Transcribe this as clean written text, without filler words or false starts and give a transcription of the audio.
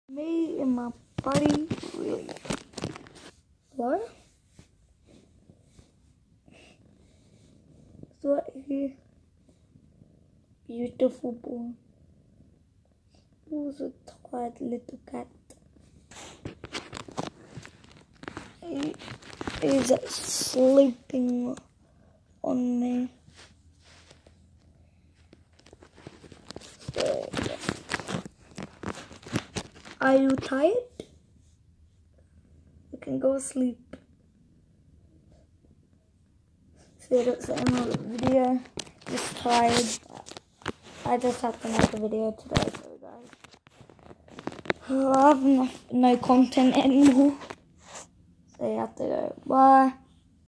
Me and my buddy really. What? So here, beautiful boy. Who's a tired little cat? He is sleeping on me. So, are you tired? You can go sleep. So that's the end of the video. Just tired. I just have to make a video today, so guys. I have no content anymore. So you have to go. Bye.